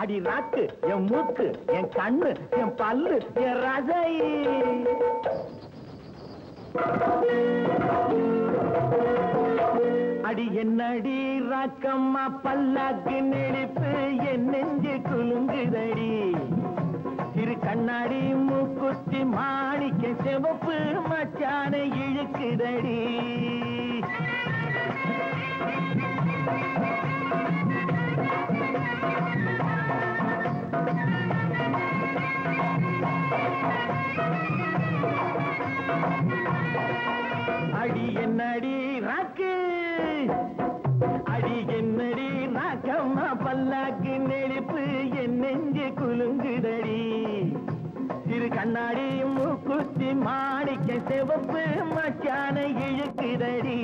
அடி நாக்கு என் மூக்கு என் கண்ணு என் பல்லு என் ரசை. அடி என்னடி ராக்கம்மா பல்லாக்கு நெளிப்பு என் நெஞ்சு குலுங்குதடி. சிறு கண்ணாடி மூக்குத்தி மாணிக்க சிவப்பு மச்சான இழுக்குதடி. அடி என்னடி ராக்கு அடி என்னடி ராக்கம்மா பல்லாக்கு நெளிப்பு என் நெஞ்சு குலுங்குதடி. சிறு கண்ணாடி மூக்குத்தி மாணிக்க சிவப்பு மச்சான இழுக்குதடி.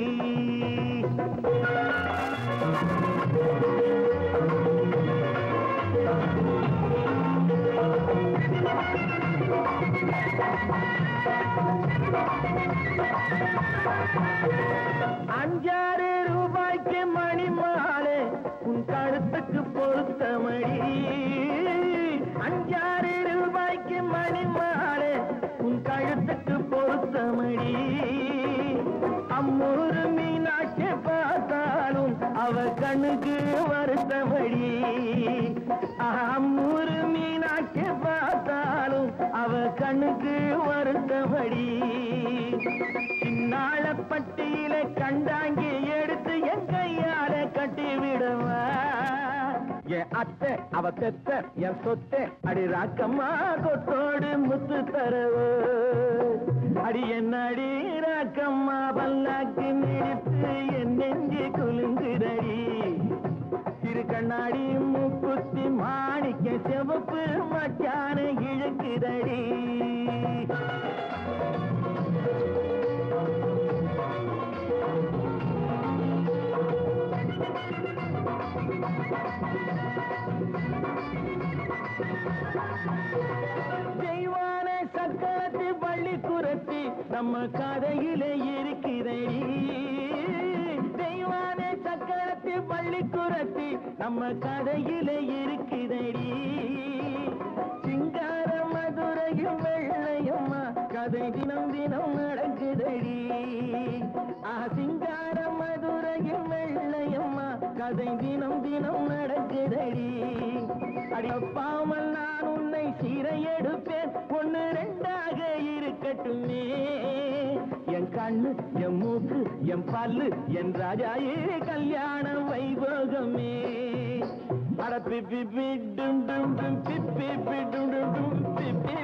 அஞ்சாறு ரூபாய்க்கு மணி மாலை உன் கழுத்துக்கு பொருத்தமடி. அஞ்சாறு ரூபாய்க்கு மணி மாலை உன் கழுத்துக்கு பொருத்தமடி. அம்மூரு மீனாட்சி பார்த்தாலும் அவ கண்ணுக்கு வருத்தமடி. அம்மூரு மீனாட்சி பார்த்தாலும் அவ கண்ணுக்கு வருத்தமடி. சின்னாளப்பட்டியில கண்டாங்கி எடுத்து என் கையால கட்டி விடுவா. என் அத்தை அவ பெத்த என் சொத்தை அடி ராக்கம்மா கொத்தோடு முத்து தரவோ. அடி என்ன அடி ராக்கம்மா பல்லாக்கு நெளிப்பு என் நெஞ்சு குலுங்குதடி. சிறு கண்ணாடி மூக்குத்தி மாணிக்க சிவப்பு மச்சான இழுக்குதடி. தெய்வான சக்கரத்து பள்ளி குரத்தி நம்ம கதையிலே இருக்கிறடி. தெய்வான சக்கரத்து பள்ளி குரத்தி நம்ம கதையிலே இருக்கிறடி. சிங்கார மதுரையும் வெள்ளையம்மா கதை தினம் தினம் நடக்குதடி. சிங்கார மதுரையும் வெள்ளையம்மா கதை தினம் தினம் நடக்குதடி. அடிப்பாமல் நான் உன்னை சீரை எடுப்பேன் ஒன்னு ரெண்டாக இருக்கட்டுமே. என் கண்ணு என் மூக்கு என் பல்லு என் ராஜாயே கல்யாண வைபோகமே. அட பிப்பி டும் டும் டும் பிப்பி டும் டும் டும் பிப்பி